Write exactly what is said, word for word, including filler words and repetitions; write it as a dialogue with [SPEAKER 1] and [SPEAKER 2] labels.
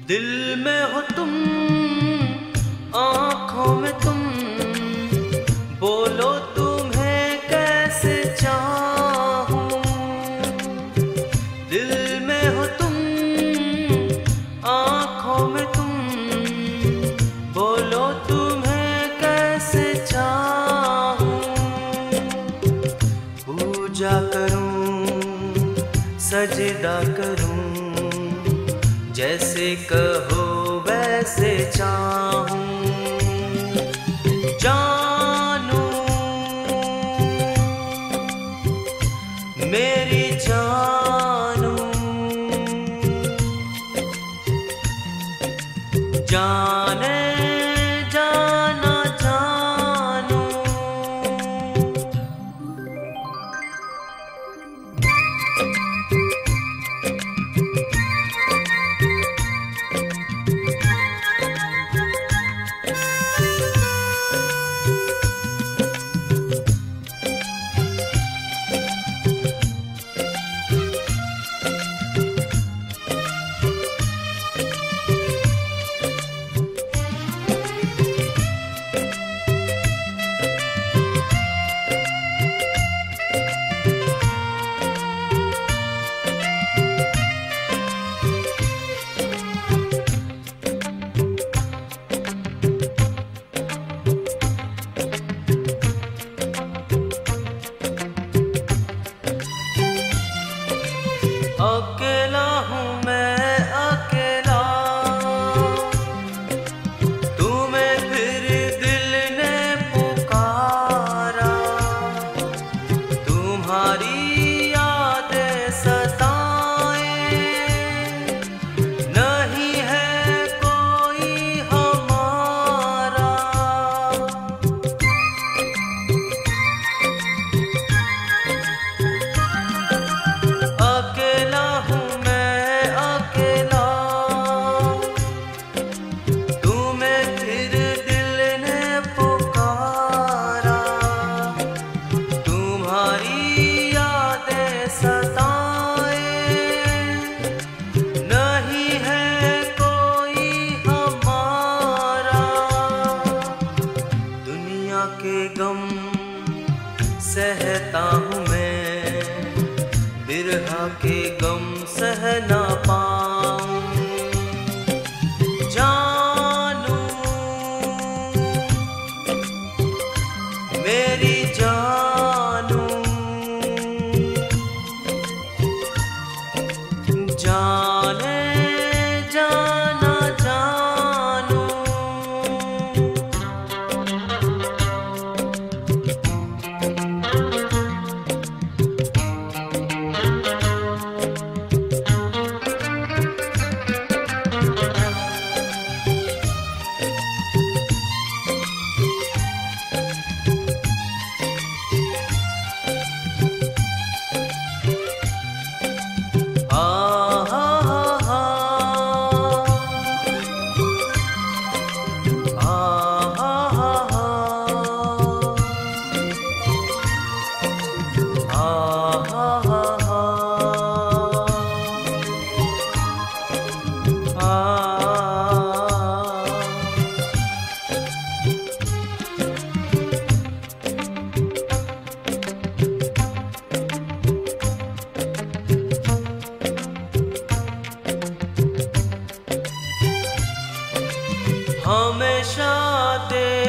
[SPEAKER 1] दिल में हो तुम, आँखों में तुम, बोलो तुम्हें कैसे चाहूं। दिल में हो तुम, आँखों में तुम, बोलो तुम्हें कैसे चाहूं। पूजा करूं, सजदा करूं, जैसे कहो वैसे चाहूं। जानू मेरी जानू, जाने जाना जानू। अकेला हूँ मैं अकेला, तुम्हें फिर दिल ने पुकारा। तुम्हारी यादें सताए, नहीं है कोई हमारा। अकेला हूँ मैं अकेला, तुम्हें फिर दिल ने पुकारा। तुम्हारी यादें सताए, नहीं है कोई हमारा। दुनिया के गम सहता हूँ मैं, बिरहा के गम सह ना पाऊं। जानू मेरी जानू, जाने जाना जानू। हमेशा दे